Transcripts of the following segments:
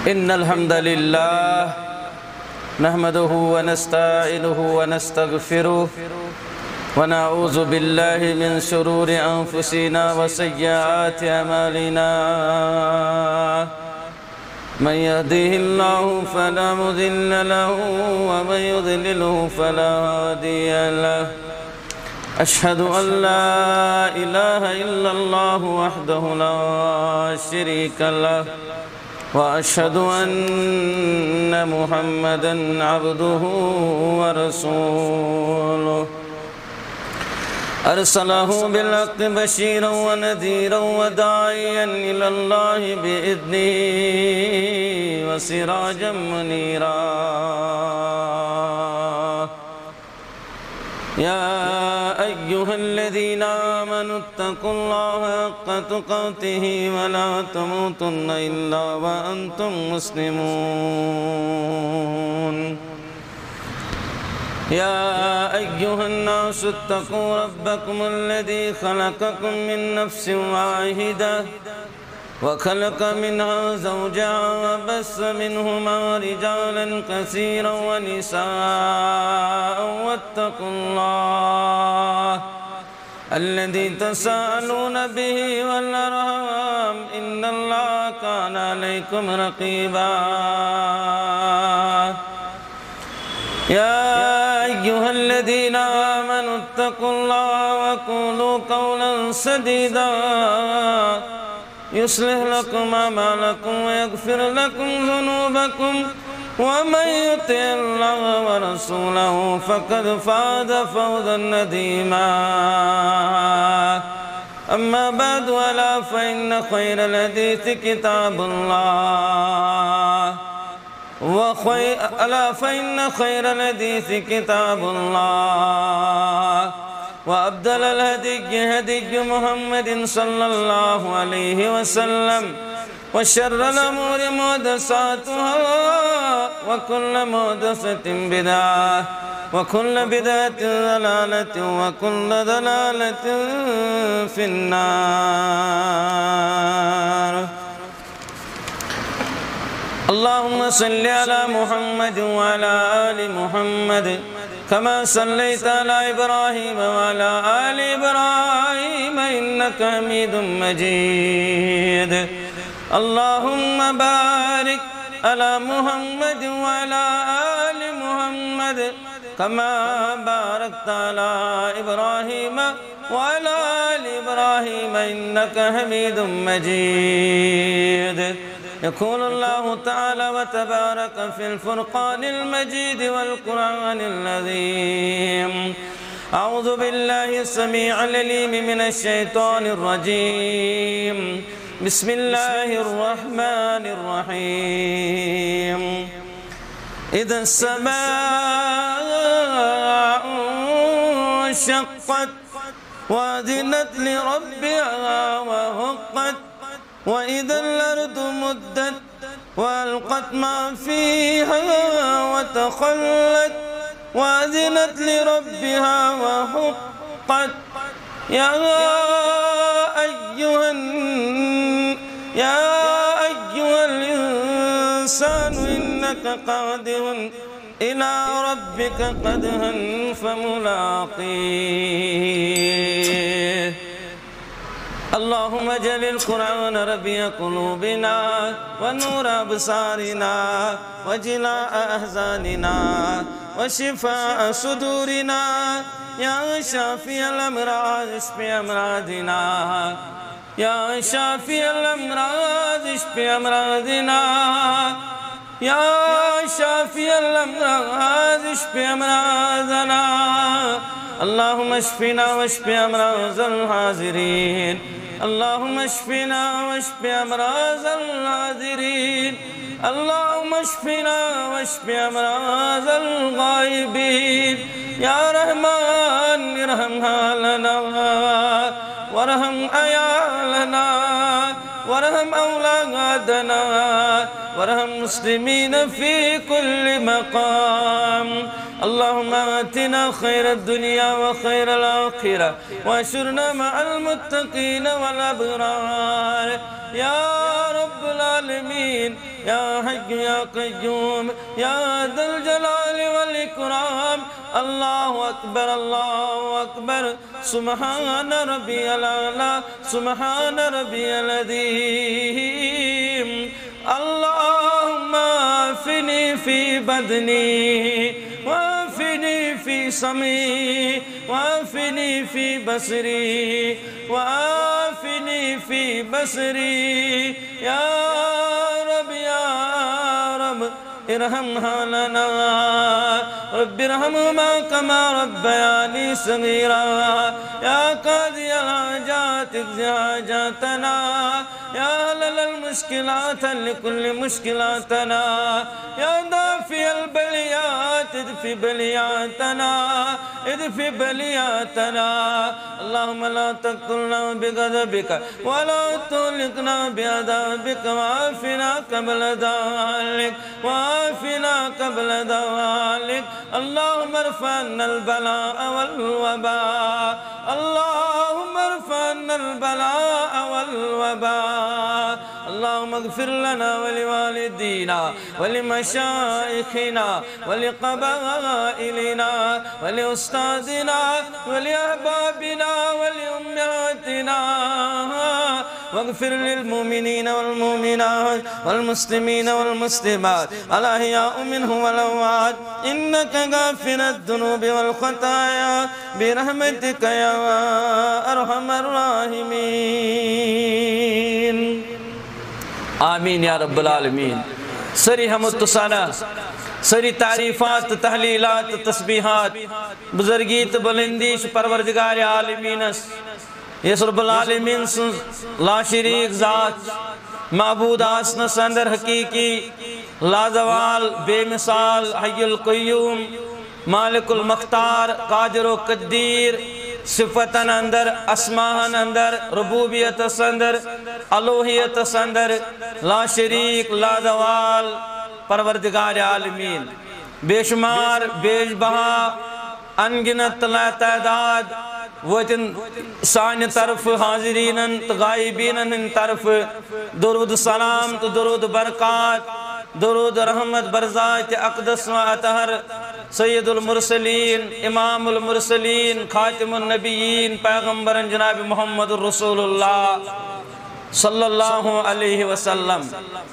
إن الحمد لله نحمده ونستعينه ونستغفره ونعوذ بالله من شرور أنفسنا وسيئات أعمالنا من يهده الله فلا مضل له ومن يضلله فلا هادي له أشهد أن لا إله إلا الله وحده لا شريك له وأشهد أن محمدًا عبده ورسوله أرسله بالحق بشيرا ونذيرا وداعيا إلى الله بإذنه وسراجا منيرا يا أيها الذين آمنوا اتقوا الله حق تقاته ولا تموتن إلا وأنتم مسلمون يا أيها الناس اتقوا ربكم الذي خلقكم من نفس واحدة وخلق منها زوجها وبث منهما رجالا كثيرا ونساء واتقوا الله الذي تساءلون به والأرحام إن الله كان عليكم رقيبا يا أيها الذين آمنوا اتقوا الله وقولوا قولا سديدا يصلح لكم أعمالكم ويغفر لكم ذنوبكم ومن يطع الله ورسوله فقد فاز فوزا عظيما أما بعد ألا فإن خير الحديث كتاب الله ألا فإن خير الحديث كتاب الله وأفضل الهدي هدي محمد صلى الله عليه وسلم وشر الأمور محدثاتها وكل محدثة بدعة وكل بدعة ضلالة وكل ضلالة في النار اللهم صل على محمد وعلى آل محمد كما صليت على إبراهيم وعلى آل إبراهيم إنك حميد مجيد اللهم بارك على محمد وعلى آل محمد كما باركت على إبراهيم وعلى آل إبراهيم إنك حميد مجيد يقول الله تعالى وتبارك في الفرقان المجيد والقرآن العظيم أعوذ بالله السميع العليم من الشيطان الرجيم بسم الله الرحمن الرحيم إذا السماء انشقت وأذنت لربها وحقت وإذا الأرض مدت وألقت ما فيها وتخلت وأذنت لربها وحقت يا أيها الإنسان إنك قادر إلى ربك قدها فملاقيه اللهم اجعل القرآن ربيع قلوبنا ونور أبصارنا وجلاء أحزاننا وشفاء صدورنا يا شافي الأمراض اشف أمراضنا يا شافي الأمراض اشف أمراضنا يا شافي الأمراض اشف أمراضنا اللهم اشفنا واشف أمراض الحاضرين اللهم اشفنا واشف أمراض الحاضرين اللهم اشفنا واشف أمراض الغائبين يا رحمن ارحم حالنا وارحم عيالنا وارحم أولادنا وارحم المسلمين في كل مقام اللهم آتنا خير الدنيا وخير الآخرة واشرنا مع المتقين والأبرار يا رب العالمين يا حي يا قيوم يا ذا الجلال والإكرام. الله أكبر الله أكبر. سبحان ربي الأعلى سبحان ربي العظيم. اللهم عافني في بدني وعافني في سمعي وعافني في بصري وعافني في بصري يا رب يا رب ارحمها لنا رب ارحمهما كما ربياني صغيرا. يا قاضي الحاجات اقض حاجاتنا يا حلل المشكلات لكل مشكلاتنا يا دافع البليات ادفع بلياتنا ادفع بلياتنا. اللهم لا تقتلنا بغضبك ولا تهلكنا بعذابك وعافنا قبل ذلك وعافنا قبل ذلك. اللهم ارفع عنا البلاء والوباء اللهم ارفع عنا البلاء والوباء. اللهم اغفر لنا ولوالدينا ولمشايخنا ولقبائلنا ولأستاذنا ولأحبابنا ولأمهاتنا واغفر للمؤمنين والمؤمنات والمسلمين والمسلمات الأحياء منهم والأموات إنك غافر الذنوب والخطايا برحمتك يا أرحم الراحمين. آمین یا رب العالمین. سری حمد تو ثنا سری تعریفات تحلیلات تسبیحات بزرگیت بلندیش پروردگار عالمین یس رب العالمین لا شریک ذات معبود آسن سندر حقیقی لازوال بے مثال حی القیوم مالک المختار قادر و قدیر صفتن اندر اسماہن اندر ربوبیت اندر الوہیت اندر لا شریک لا زوال پروردگار عالمین بے شمار بے بہا انگنت لا تعداد وطن سان طرف حاضرین غائبین طرف درود سلام تو درود برکات درود رحمت برزات اقدس و اطہر سید المرسلین امام المرسلین خاتم النبیین پیغمبر جناب محمد الرسول اللہ صلی اللہ علیہ وسلم.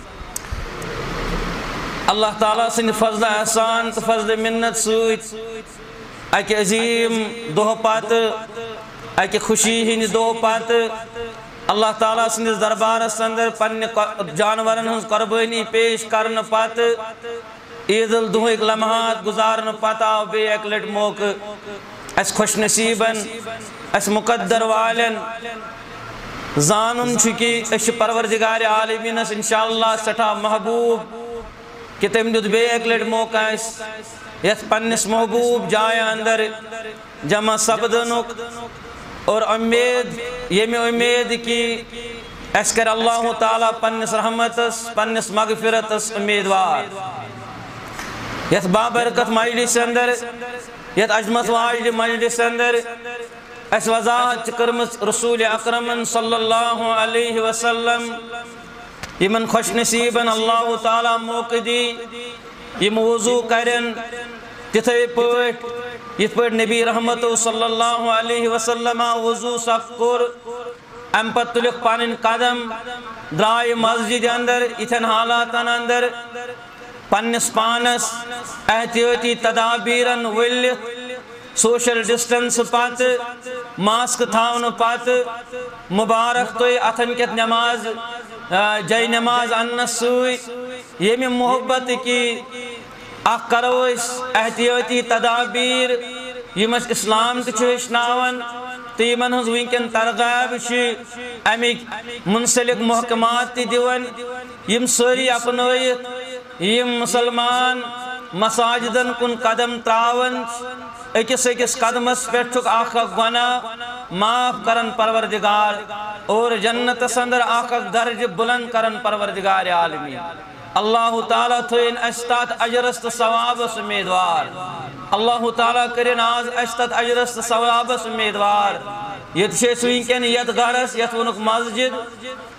اللہ تعالیٰ سن فضل احسان تو فضل منت سوت اک عظیم دہ پات اک خوشی ہند دہ پات اللہ تعالیٰ سندس دربارس اندر پنہ جانورن ہز قربانی پیش کرن پات عید الدہک لمحات گزارن پتہ آو بے ایک لٹ موقع اس خوش نصیبن اس مقدر والن زانن چکی اس پروردگار عالمین اس انشاءاللہ سٹھا محبوب کہ تم دید بے ایک لٹ موقع اس یس پنس محبوب جائے اندر جمع سبدنک اور امید یہ امید کی اس کر اللہ تعالیٰ پنس رحمتس پنس مغفرتس امیدوار یت بابرکت مجلس اندر یت عظمت واجد مجلس اندر اس وضاحت کرمت رسول اکرم صلی اللہ علیہ وسلم یمن خوش نصیبن اللہ تعالیٰ موقع دی یم وضو کرن تتھے پوٹ یت پوٹ نبی رحمت صلی اللہ علیہ وسلم وضو سکر ام پت تلک پانن قدم درائے مسجد اندر اتن حالاتن اندر پنس پانس احتیاطی تدابیرن ولت سوشل ڈسٹنس پات ماسک تھاون پات مبارک توی اتن کت نماز جائے نماز انس سوئی یمی محبت کی اخ کرو اس احتیاطی تدابیر یمس اسلام تچھناون تیمن ہز ونکن ترغیب چھ امیک منسلک محکمات تی دیون یم سوری اپنویت یم مسلمان مساجدن کن قدم تراون اکس اکس قدمس پیٹھک آخ گناہ معاف کرن پروردگار اور جنت سندر آخ درج بلند کرن پروردگار عالمین. اللہ تعالیٰ تھوین اشتات اجرست ثوابس امیدوار اللہ تعالیٰ کرن آز اشتات اجرست ثوابس امیدوار یت شیس وینکن یت گھرس یت ونک مسجد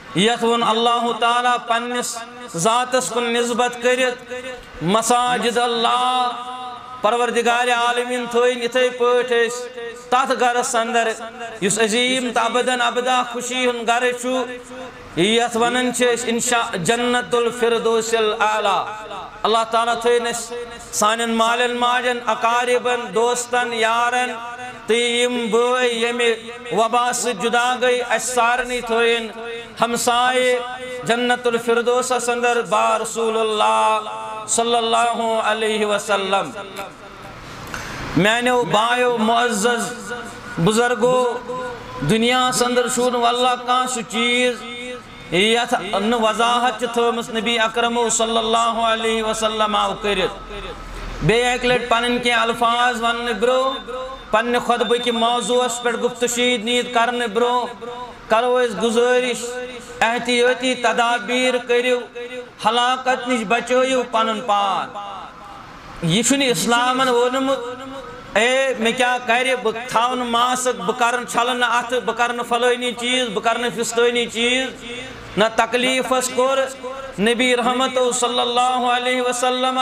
یتون اللہ تعالیٰ پنس ذاتس کن نسبت کرت مساجد اللہ پروردگار عالمین تھوین اتھے پٲٹھۍ تات گرس اندر یس عظیم تابدن ابدا خوشی ہن گر چھو یت ونن انشاء جنت الفردوس الاعلی اللہ تعالیٰ تھوین سانن مالن ماجن اقاربن دوستن یارن تیم بوئے یمی وبا سے جدا گئی سارنی تھوین ہمسائے جنت الفردوس اندر با رسول اللہ صلی اللہ علیہ وسلم میں نے بائیو معزز بزرگو دنیا سندر شون واللہ کا سو چیز یت ان وضاحت تھومس نبی اکرم صلی اللہ علیہ وسلم آو کرت بے ایک لٹ پنن کے الفاظ ون برو پن خطبہ کی موضوع اس پر گفتشید نیت کرن برو کرو اس گزارش احتیاطی تدابیر کریو ہلاکت نش بچویو پنن پان یہ چھن اسلامن ونمت اے میں کیا کرے بھاؤن ماسک بکرن چھلن ات بکرن فلانی چیز بکرن فستانی چیز نہ تکلیف اس کور نبی رحمت صلی اللہ علیہ وسلم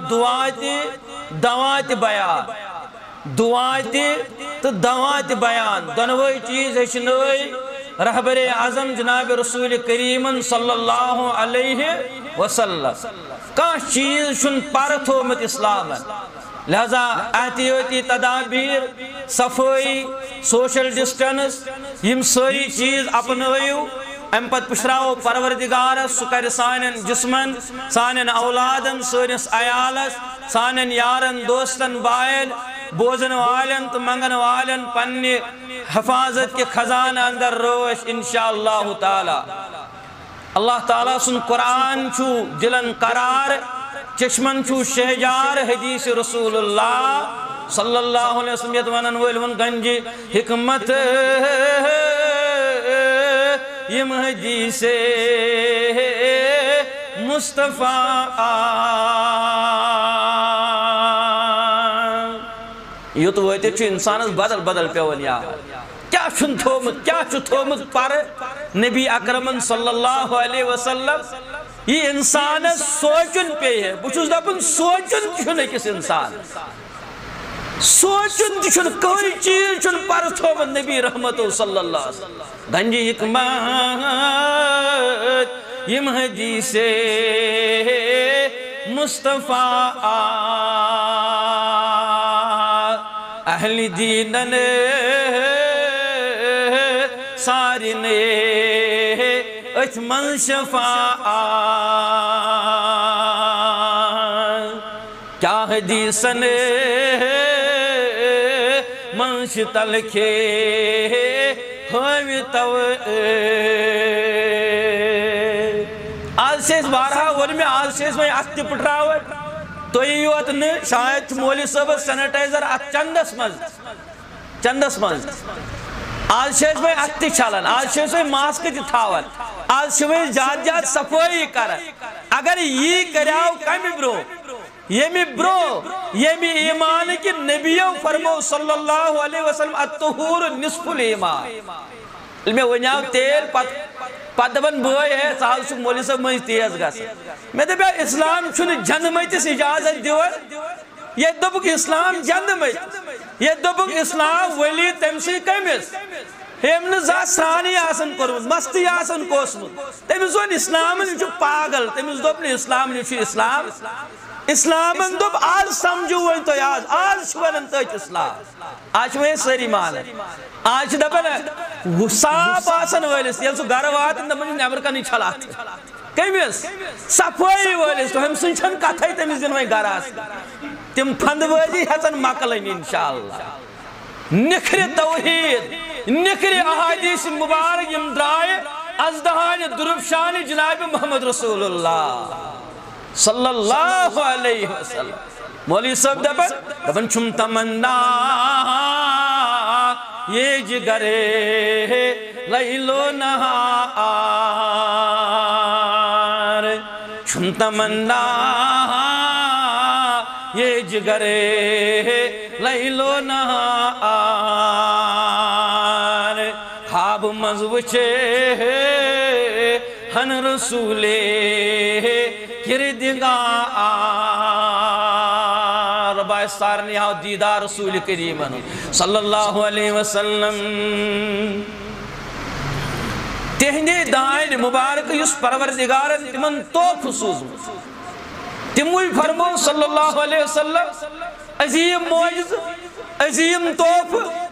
دعات بیان دعات تو دعات بیان دنوئی چیز ہشنوئی رہبر اعظم جناب رسول کریم صلی اللہ علیہ وسلم کا چیز شن پرت ہومت اسلام لہذا احتیاطی تدابیر صفائی سوشل ڈسٹنس یم ساری چیز اپنویو ام پت پشراو پروردگار سکر سانن جسمن سانن اولادن سانس عیالس سانن یارن دوستن بائن بوزن والن تو منگن والن پنی حفاظت کے خزانہ اندر روش انشاءاللہ تعالی اللہ تعالیٰ سن قرآن چھو دلن قرار چشمن چھو شہجار حدیث رسول اللہ صلی اللہ علیہ وسلم یتوانن ویلون گنجی حکمت یم حدیث مصطفیٰ یہ تو ویتے چھو انسانس بدل بدل پیون یاد کیا چھن تھومت کیا چھو تھومت پر نبی اکرمن صلی اللہ علیہ وسلم یہ انسان سوچن پہ ہے بچوز دپن سوچن چھن کس انسان سوچن چھن کوئی چیز چھن پر تھومت نبی رحمت صلی اللہ علیہ وسلم گنجی حکمت یم حدیث مصطفیٰ اہل دینن سارن ات من شفاعت کیا حدیثن منش تلکھے ہوئی تو آج سے اس بارہا ون میں آج سے اس میں اکتی پٹراوٹ تو یہ اتنے شاید مولی صاحب سینیٹائزر چندس مز آج شیش میں اکتی چلن آج شیش میں ماسک تھاون آج شیش جات جات صفائی کرن اگر یہ کریاو کمی برو یمی ایمان کی نبیوں فرمو صلی اللہ علیہ وسلم الطہور نصف الایمان علمی ونیاو تیل پت دبن بوئی ہے سال سک مولی صاحب مجھ تیز گا سا میں دبیا اسلام چھن جنمیتس اجازت دیور یہ دبک اسلام جنمیت یہ دبک اسلام ولی تمسی کمیس ہم ذات سرانی آسن کرمت مستی آسن کوسمت تمس ون اسلام چھو پاگل تمس دبن اسلام چھو اسلام اسلامن دب آج سمجھو ون تو آج شونن تو اسلام آج میں سری مان آج دبن صاف آسن ولس یل سو گھر واتن دبن نیبر کنی چھلات کمیس صفائی ولس تو ہم سنچن کتھائی تمس دن وی گھر آس تم پھند بازی ہسن مکلن انشاءاللہ نکھر توحید نکھر احادیث مبارک یم درائے از دہان درفشان جناب محمد رسول اللہ صلی اللہ علیہ وسلم مولی صاحب دبن چھم تمنا یہ جگرے لیل و نہار چھم تمنا یہ جگرے لیل و نہار خواب مزوچے ہن رسول کردگار بائے سارنی آو دیدار رسول کریم صلی اللہ علیہ وسلم تہندے دائن مبارک یس پروردگارن تمن توف سوزمت تموی فرمو صلی اللہ علیہ وسلم عظیم معجز عظیم توف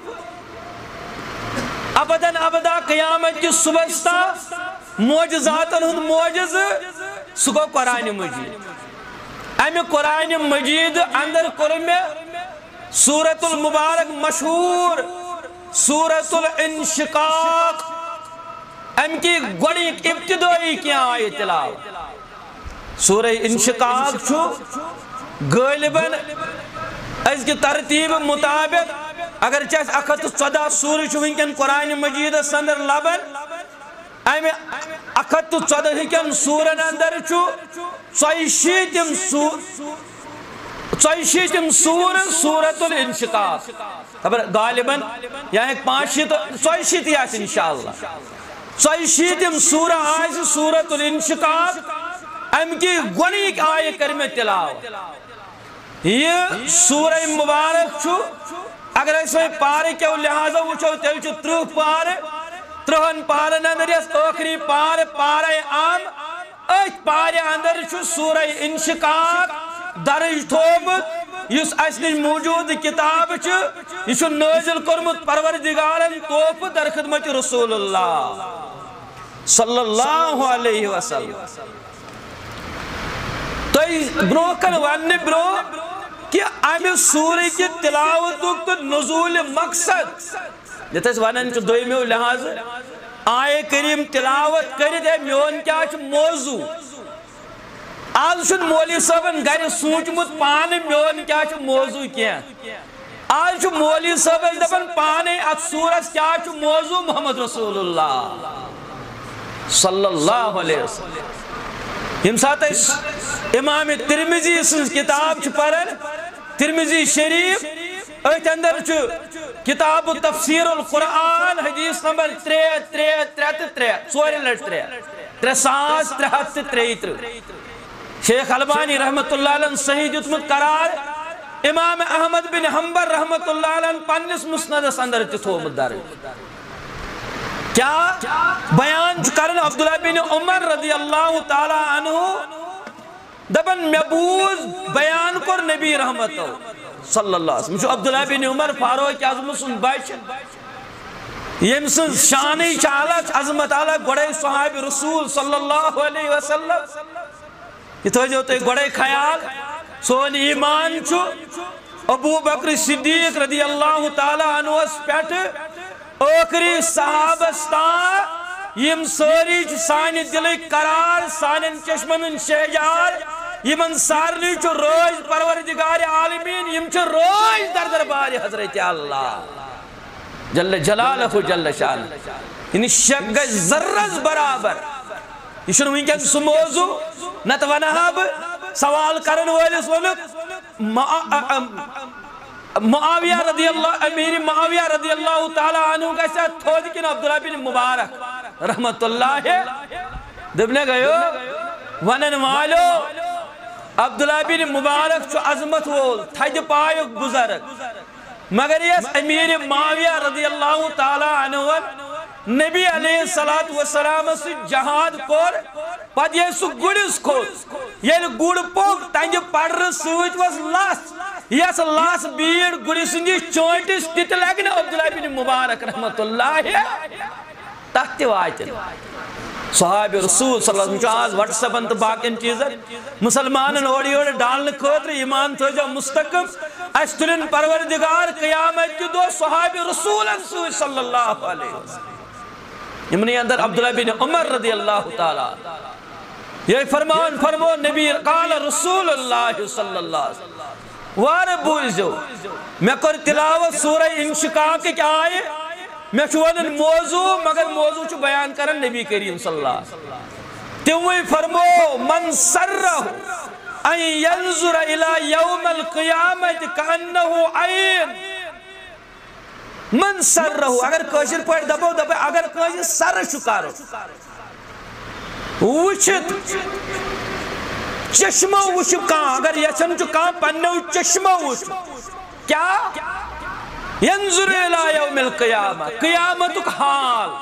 ابداً ابدا قیامت کی صبحستا معجزاتن ہند معجز سکو قرآن مجید امی قرآن مجید اندر کرم سورة المبارک مشہور سورة الانشقاق ام کی گوڑی ابتدائی کیا آئی تلاو سورہ انشقاق چھو غالباً از کی ترتیب مطابق اگر چاہت 114 سورہ چھو انکن قرآن مجید سندر لبن ایم 114 ہکن سورہ اندر چھو 64 سورة الانشقاق غالباً یہاں ایک 64 یاس انشاءاللہ 64 سورہ آئیس سورة الانشقاق ام کی گونیک آئے کرم تلاو یہ سورہ مبارک چھو اگر ایسے پارے کیوں لہذا وچھو تیل چھو 30 پارے 30 پارے اندر اس آخری پارے عام ایک پارے اندر چھو سورہ انشقاق درج تھوبت یس اصلی موجود کتاب چھو یہ نازل کرمت پروردگارن توف در خدمت رسول اللہ صلی اللہ علیہ وسلم تو بروکن وانی برو کہ امی سوری کی تلاوت تو نزول مقصد جتا اس وانن چو دوئی میں لحاظ آئے کریم تلاوت کرد ہے میون کیا چو موضوع آج شد مولی صاحبن گھر سوچمت پانے میون کیا چو موضوع کیا آج شد مولی صاحبن دبن پانے ات سورت کیا چو موضوع محمد رسول اللہ صلی اللہ علیہ وسلم یم ساتھ امام ترمذی سن کتاب چھ پڑھن ترمذی شریف ایت اندر چھ کتاب تفسیر القرآن حدیث نمبر 333 شیخ البانی رحمت اللہ علیہ صحیح جتمت قرار امام احمد بن حنبل رحمت اللہ علیہ پنس مسند اندر تھومت درج کیا بیان کرن عبداللہ بن عمر رضی اللہ تعالی عنہ دبن محبوظ بیان کر نبی رحمت صلی اللہ علیہ وسلم عبداللہ بن عمر فاروق اعظم سن بچ یم سن شانی چالک عظمت اعلی گوڑے صحابہ رسول صلی اللہ علیہ وسلم یہ تو جو گوڑے خیال سون ایمان چھو ابو بکر صدیق رضی اللہ تعالی عنہ اس پیٹ اوکری صحابستان یم سوری سانی دلی قرار سانی چشمن شہجار یمن سارنی چو روز پروردگار عالمین یم چو روز در دربار حضرت اللہ جل جلالہ جل شان یعنی شک ذرز برابر یہ شنو انکن سو موضوع نتونہب سوال کرن والس ونک معاویہ رضی اللہ امیر معاویہ رضی اللہ تعالی عنہ کا ساتھ تھوڑ کن عبداللہ بن مبارک رحمت اللہ دبنے گئیو ونن والو عبداللہ بن مبارک چو عظمت وول تھج پایک بزرگ مگر یہ امیر معاویہ رضی اللہ تعالی عنہ نبی علیہ السلام سے جہاد کور پد یہ سو گڑس کھوت یہ گڑ پوک تنج پڑر سوچ was lost یس لاس بیڑ گڑی سنجی چونٹس تیت لگن عبداللہ بن مبارک رحمت اللہ تحت واجن صحابہ رسول صلی اللہ علیہ وسلم آز واٹس اپ انت باقین چیزن مسلمانن اوڑی اوڑی ڈالن خطر ایمان تو جو مستقم اشترین پروردگار قیامت کی دو صحابہ رسول صلی اللہ علیہ وسلم امنی اندر عبداللہ بن عمر رضی اللہ تعالی یہ فرمو نبی قال رسول اللہ صلی اللہ علیہ وسلم وار بوزو میں کر تلاوت سورہ انشقاق کیا آئے میں چونن موضوع مگر موضوع چو بیان کرن نبی کریم صلی اللہ علیہ وسلم تیوئی فرمو من سرہ ان ینظر الى یوم القیامت کانہو عین من سرہ اگر کوشر پوائٹ دبو اگر کوشر سر شکارو وچھت چشمہ وچھ کان اگر یچن چھ کان پنو چشمہ وچھ کیا ینظر الى یوم القیامہ قیامتک حال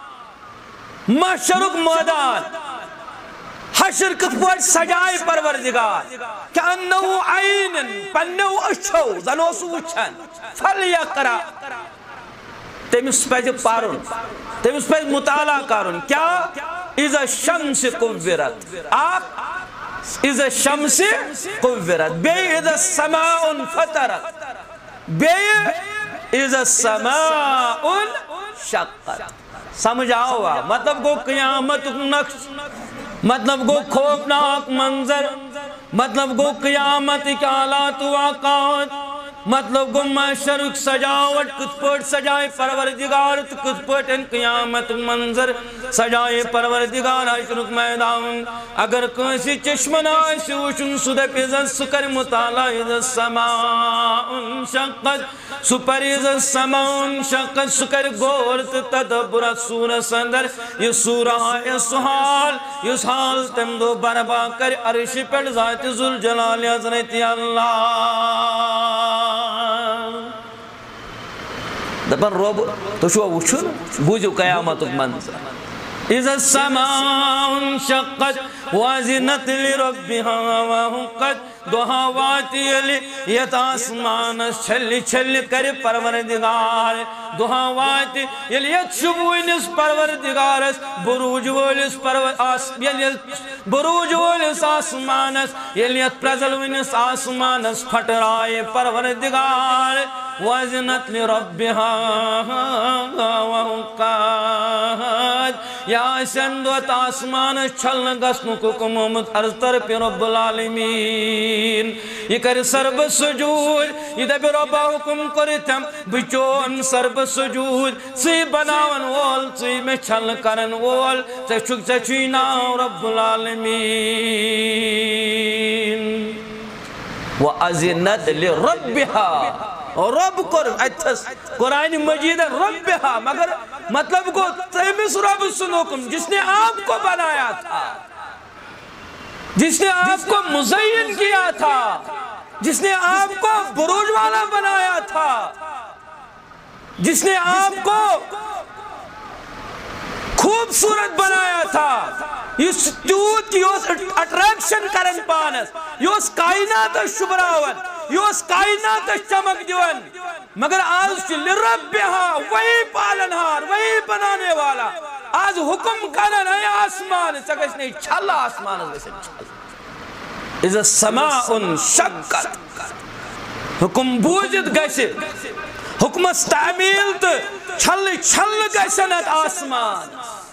محشرک میدان حشر کت پٲٹھۍ سجائے پروردگار کأنہو عین پنو اچھو زنو سو وچھن فلیقرأ تمس پزِ پرُن تمس پزِ مطالعہ کرُن کیا اذا الشمس كورت اکھ اذا الشمس كورت بیٚیہِ اذا السماء انفطرت بیٚیہِ اذا السماء انشقت سمجھ آوا مطلب گو قیامت نقش مطلب گو خوفناک منظر مطلب گو قیامت کے حالات واقعات مطلب گو محشرک سجاوٹ کت پٹ سجائے پروردگار تو کت پٹ قیامت منظر سجائے پروردگار حشرک میدان اگر کسی چشمن آئیسی وچن سدپ عزت سکر مطالعہ عزت سماء انشقت سپر عزت سماء انشقت سکر گورت تدبر سورہ سندر یہ سورہ اس حال اس حال تم دو بربا کر عرش پر ذات ذوالجلال حضرت اللہ دپن رب تو شو وچھن بوجو قیامتک منظر اذا السماء انشقت وازنت لربها وحقت دہاواتی علی یت آسمان چھل چھل کر پروردگار دہاواتی علی یت شبوینس پروردگارس بروج وولس بروج وولس آسمانس علی یت پرزلوینس آسمانس پھٹرائے پروردگار وازنت لربها وحقت یا سندوت آسمان چھل گسنک حکمت عرض طرف رب العالمین یہ کر سرب سجود یہ دب رب حکم کرتم بچون سرب سجود سی بناون وول سی میں چھل کرن وول چچک چچینا رب العالمین وَأَذِنَتْ لِرَبِّهَا رب کر اتھس قرآن مجید ربها مگر مطلب کو تیمس رب سنوکم جس نے آپ کو بنایا تھا جس نے آپ کو مزین کیا تھا جس نے آپ کو بروج والا بنایا تھا جس نے آپ کو خوبصورت بنایا تھا اس تیوت یہ اٹریکشن کرن پانس یہ کائنات شبراون یہ کائنات چمک دیون مگر آج لربها وہی پالنہار وہی بنانے والا آج حکم کرن ہے آسمان سکس نہیں چھلا آسمان اذا السماء انشقت حکم بوجد گیسے حکم استعمیل تو چھل چھل گیسنت آسمان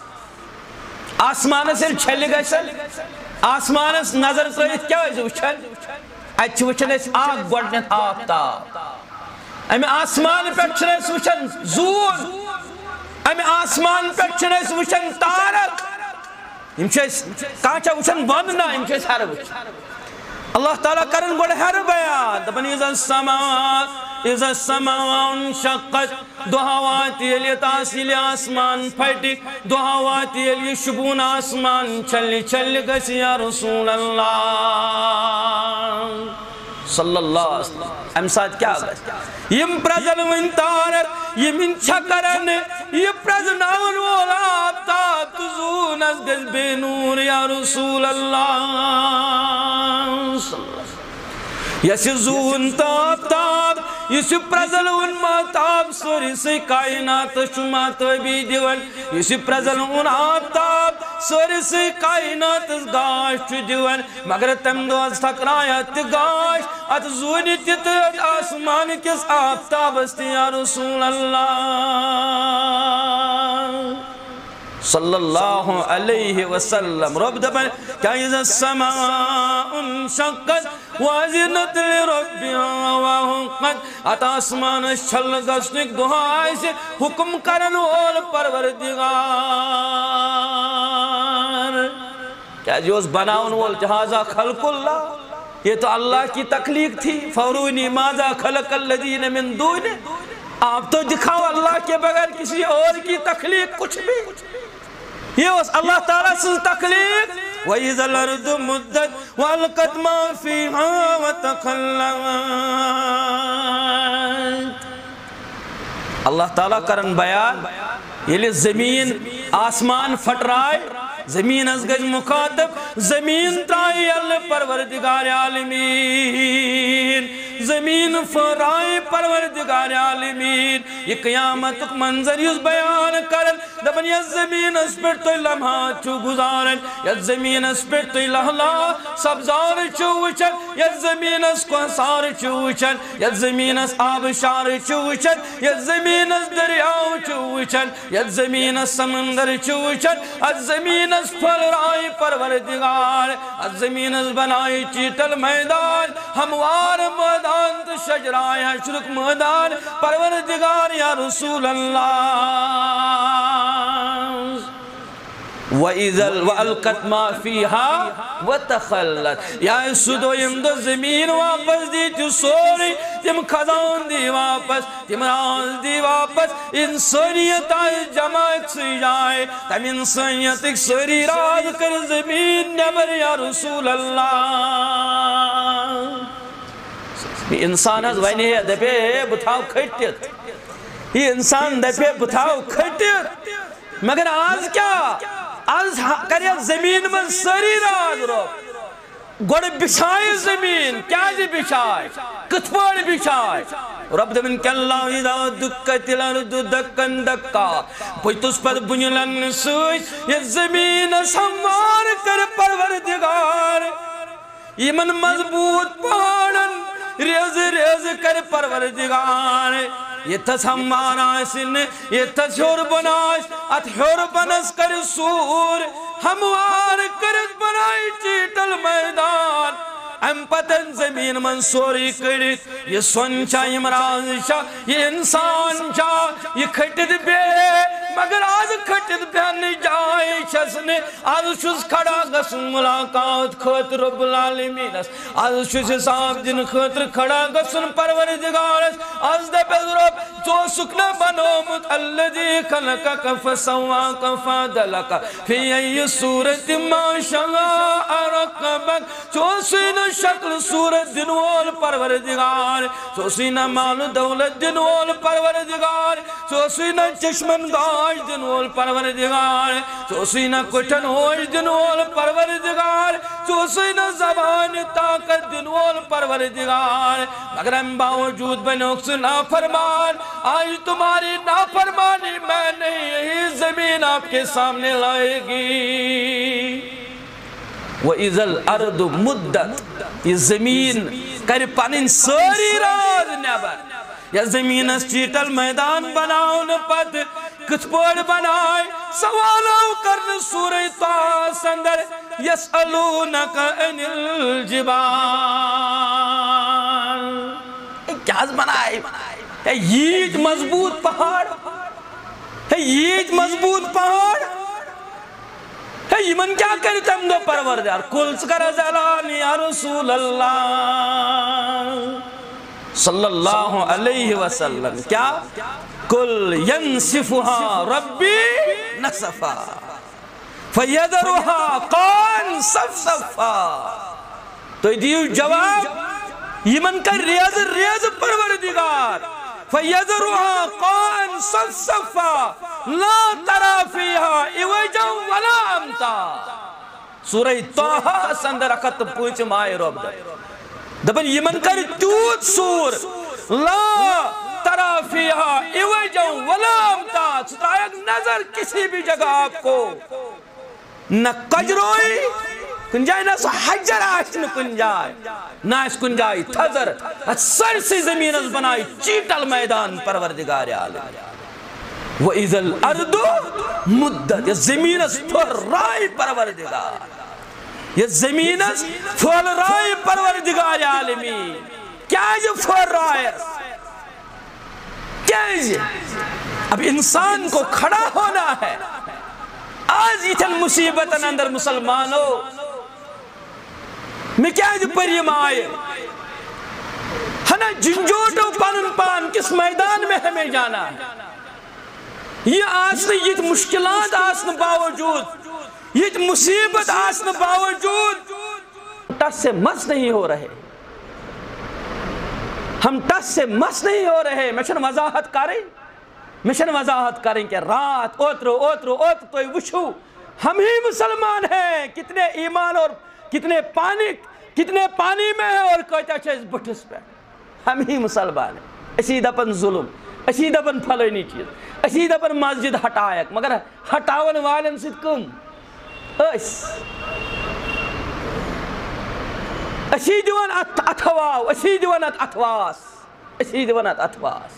آسمان سے چھل گیسن آسمان سے نظر ترائیت کیا ہے وچھن اچھ وچھن اس آگ گوڑنیت آفتاب امی آسمان پر چھنے وچھن زور امی آسمان پر چھنے وچھن تارک کانچہ وچھن بندنا امچہ ہر وچھن اللہ تعالیٰ کرن گوڑ ہر بیان دبن اذا السماء انشقت دہاواتی علی تاثیل آسمان پھٹی دہاواتی علی شبون آسمان چلی چلی گسی یا رسول اللہ صلی اللہ علیہ وسلم ام ساتھ کیا گئی یم پرزن من تارک یم انچھا کرن یم پرزن آن والا آفتاب تزون از گز بے نور یا رسول اللہ صلی اللہ علیہ وسلم یسی زون تاب تاب یسی پرزل ان ماتاب سوری سی کائنات شما تبی دیون یسی پرزل ان آفتاب سوری سی کائنات گاش دیون مگر تم دو از تکرایت گاش ات زونی تیت آسمان کس آفتاب استی یا رسول اللہ صلی اللہ علیہ وسلم رب دبن کہ اذا السماء انشقت وازنت لربها وحقت ات آسمان چھل گسنک دعائی سے حکم کرن وول پروردگار کیا جو اس بناون وول جہازہ خلق اللہ یہ تو اللہ کی تخلیق تھی فورونی ماذا خلق الذین من دونه آپ تو دکھاؤ اللہ کے بغیر کسی اور کی تخلیق کچھ بھی یہ اس اللہ تعالیٰ سے تخلیق وَإِذَا الْأَرْضُ مُدَّتْ وَأَلْقَتْ مَا فِيهَا وَتَخَلَّتْ اللہ تعالیٰ کرن بیان یلی زمین آسمان پھٹرائے زمین از گج مخاطب زمین ترائی اللہ پروردگار عالمین زمین فرائے پروردگار عالمین یہ قیامت منظر یس بیان کرن دبن یا زمین اس پر تو لمحات چو گزارن یا زمین اس پر تو لہلا سبزار چو وچن یا زمین اس کوہسار چو وچن یا زمین اس آبشار چو وچن یا زمین اس دریاؤ چو وچن یا زمین اس سمندر چو وچن از زمین اس پھل رائی پروردگار از زمین اس بنائی چیٹل میدان ہموار میدان تو شجرائی حشرک میدان پروردگار یا رسول اللہ وَأَلْقَتْ مَا فِيهَا وَتَخَلَّتْ یا سدویم دو زمین واپس دی تو سوری تم خزان دی واپس تم راز دی واپس انسانیت آئی جمع اکسی جائے تم انسانیت اکسری راز کر زمین نبر یا رسول اللہ انسان از وینی ہے دپے بتاؤ کھٹیت یہ انسان دپے بتاؤ کھٹیت مگر آج کیا آج کریا زمین میں سری راز رو گوڑ بچھائی زمین کیا جی بچھائی کتپاڑ بچھائی رب دمن کہ اللہ اذا دکت الارض دکن دکا پویتوس پر بنیلن سوئی یہ زمین سموار کر پروردگار یہ من مضبوط پہاڑن ریز ریز کر پروردگار یہ تس ہمار آسن یہ تس حور بناش ات حور بنس کر سور ہموار کرس بنائی چیٹل میدان ام پتن زمین من سوری کرت یہ سن چا یہ مراز چا یہ انسان چا یہ کھٹت بے مگر آج کھٹت بیان جائے چسنے آج شس کھڑا گسن ملاقات خطر رب العالمین آج شس حساب دن خطر کھڑا گسن پروردگار آج دے بزرب جو سکنا بنومت اللذی خلقک فسواک فادلک فی ای صورت ما شاء رکبک جو سینہ شکل صورت دنوال پروردگار جو سینہ مال دولت دنوال پروردگار جو سینہ چشمن گاش دنوال پروردگار جو سینہ کٹن ہوش دنوال پروردگار جو سینہ زبان طاقت دنوال پروردگار مگر ہم باوجود بنوکس نافرمان آج تمہاری نافرمانی میں نہیں یہی زمین آپ کے سامنے لائے گی وَإِذَا الْأَرْضُ مُدَّتْ یہ زمین کر پانین ساری راز نیبر یا زمین اس چیٹل میدان بناؤن پت کچھ پوڑ بنائے سوالوں کرن سورہ طاس اندر یسألونک عن الجبال کیا بنائے یہ مضبوط پہاڑ یہ مضبوط پہاڑ من کیا کرتے ہم دو پروردگار کل سکر ازالان یا رسول اللہ صلی اللہ علیہ وسلم کیا کل ینصفها ربی نصفا فیدرها قان صفصفا تو دیو جواب یہ من کر ریاض ریاض پروردگار فیدرها قان صفصفا لا ترى فيها عوجا ولا امتا سورہ طه سندر اکت پوچھ مائے رب دبن یمن کر تیوت سور لا ترى فيها عوجا ولا امتا سترائے نظر کسی بھی جگہ آپ کو نہ کجروئی کنجائے نہ سو حجر آشن کنجائے نہ اس کنجائے تھزر سر سی زمین از بنائی چیٹل میدان پروردگار عالم وَإِذَا الْأَرْضُ مُدَّتْ یہ زمین اس پھر رائی پروردگار یہ زمین اس پھر رائی پروردگار عالمی کیا یہ پھر رائی کیا یہ اب انسان کو کھڑا ہونا ہے آج اتن مصیبت اندر مسلمانوں میں کیا یہ پریم آئے ہنا جنجوٹو پانن پان کس میدان میں ہمیں جانا ہے یہ آسن یہ مشکلات آسن باوجود یہ مصیبت آسن باوجود ٹس سے مس نہیں ہو رہے ہم ٹس سے مس نہیں ہو رہے میں وضاحت کریں کہ رات اوترو تو وچھو ہم ہی مسلمان ہیں کتنے ایمان اور کتنے پانی میں ہے اور کہتا ہے اس بٹھس پہ ہم ہی مسلمان ہیں اسی دپن ظلم اسی دپن پھلانی چیز اسی دپن مسجد ہٹائک مگر ہٹاون والن سید کم اسی دیوان اتھواو اسی دیوان اتھواس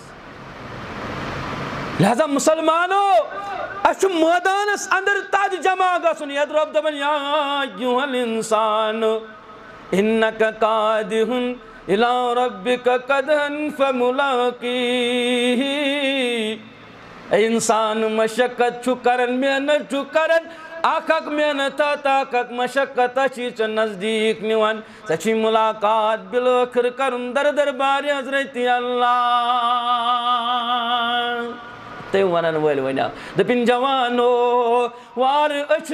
لہذا مسلمانو اچھو میدانس اندر تاج جمع گسن ید رب دبن یا ایوہ الانسان انکا قادہن الى ربک قدہن فملاقی انسان مشقت چھو کرن محنت چھو کرن آکھک محنت تاکک مشقت چیچ نزدیک نیوان سچی ملاقات بالآخر کرن در بار حضرت اللہ تیم ونن ویل ونیا دپن جوانو وار اچھ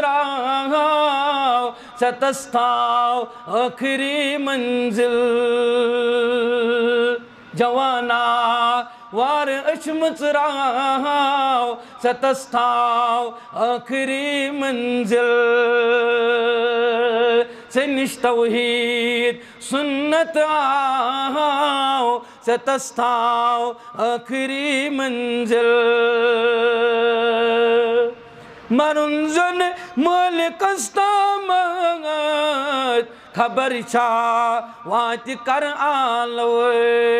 مچراو ستستاو آخری منزل جوانا وار اچھ مچراو ستستاو آخری منزل سنش توحید سنت آو ستستاو آخری منزل مرن زن ملک استامت خبر چھا وات کر آلوے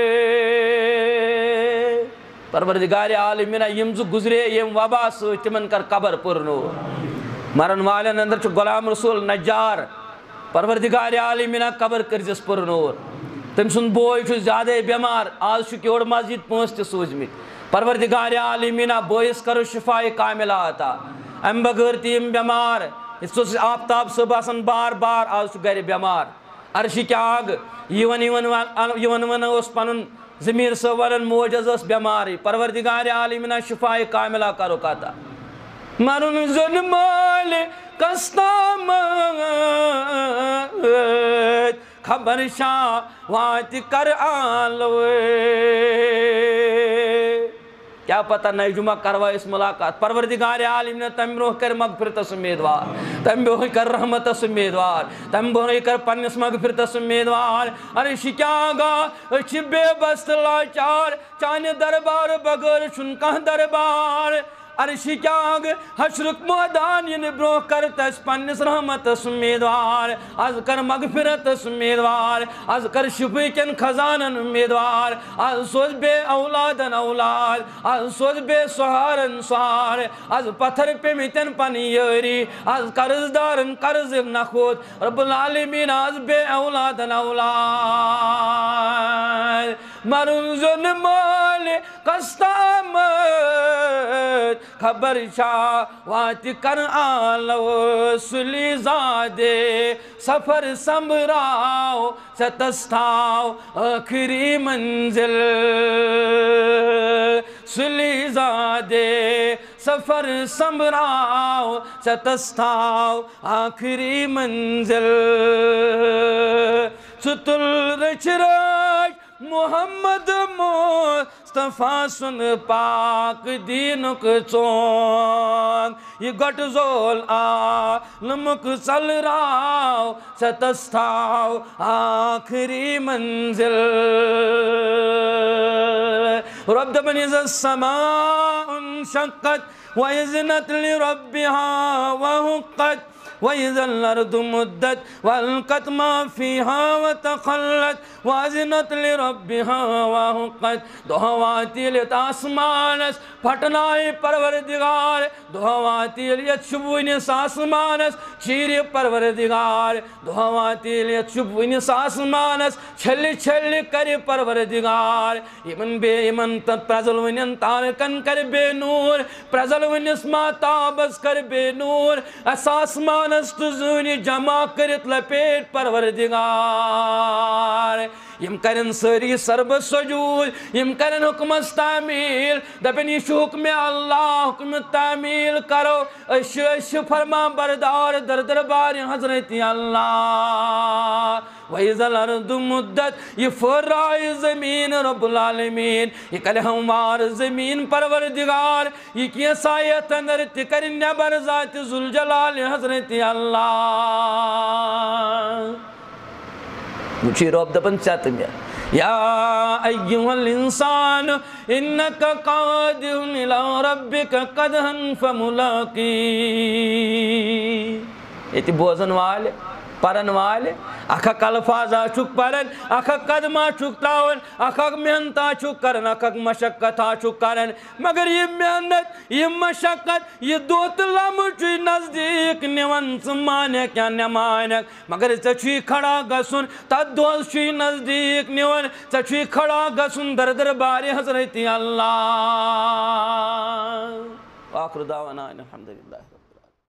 پروردگار عالمین یم گزرے یم وبا سو تمن کر قبر پرنو مرن والن اندر چھ غلام رسول نجار پروردگار عالمین قبر کرزس پرنور تم سن بوئی چھ زیادہ بیمار آج چھ کیوڑ مسجد پونسٹ سوزمت پروردگار عالمین بوئیس کرو شفاء کاملہ آتا ام بغیر تیم بیمار اس آفتاب صبح آسان بار آج چھ گھر بیمار عرشی کیا آگ یون اس پنن ضمیر صبرن موجز اس بیماری پروردگار عالمین شفاء کاملہ کرو کاتا مرن ظلمال کستامت خبر شاہ وات کر آلوے کیا پتہ نئی جمعہ کروا اس ملاقات پروردگار عالم نے تم روح کر مغفرت سمیدوار تم روح کر رحمت سمیدوار تم روح کر پنس مغفرت سمیدوار ارے شکیا گا اچھ بے بست لاچار چانے دربار بغیر چھنکہ دربار عرشی کیاگ حشرک مہدان ین برو کرتس پنس رحمت سمیدوار از کر مغفرت سمیدوار از کر شفی کن خزانن امیدوار از سوز بے اولادن اولاد از سوز بے سہارن سہار از پتھر پہ میتن پنی یری از قرض دارن قرض نخود رب العالمین از بے اولادن اولاد مرنزن مال قستامت خبر شاہ وات کر آلو سلی زادے سفر سمراو ستستاو آخری منزل سلی زادے سفر سمراو ستستاو آخری منزل ستل رچراج محمد مصطفیٰ سن پاک دینک چون یہ گٹ زول عالمک چل راو ستستاو آخری منزل رب دبن اذا السماء انشقت وإذنت لربها وحقت وإذا الأرض مدت وألقت ما فيها وتخلت وأذنت لربها وحقت دعواتی لیت آسمانس پھٹنائی پروردگار دعواتی لیت شبوینس آسمانس چیری پروردگار دعواتی لیت شبوینس آسمانس چھلی چھلی کری پروردگار ایمن بے ایمن تت پرزلونین تارکن کر بے نور پرزلونیس ماتابس کر بے نور اس آسمان استزونی جمع کرت لپیٹ پروردگار یم کرن ساری سرب سجود یم کرن حکم تعمیل دپن یہ حکم اللہ حکم تعمیل کرو اش فرما بردار در دربار حضرت اللہ وَإِذَا الْأَرْضُ مُدَّتْ یہ فرائے زمین رب العالمین یہ کل ہمار زمین پروردگار یہ کیا سایت اندر تکر نبر ذات ذوالجلال حضرت اللہ مجھے رب دپن چاہتا ہے یا ایوہ الانسان انکا قادر الى ربک قدہن فملاقی یہ تی بوزن والے پرن والے اکھا الفاظا چھک پرن اکھا قدمہ چھک تاون اکھا محنتا چھک کرن اکھا مشقتا چھک کرن مگر یہ محنت یہ مشقت یہ دوت لمچی نزدیک نیون سمانے کیا نمانک مگر چچوی کھڑا گسن تا دوست چوی نزدیک نیون چچوی کھڑا گسن در دربار حضرت اللہ آخر دعوانا الحمدللہ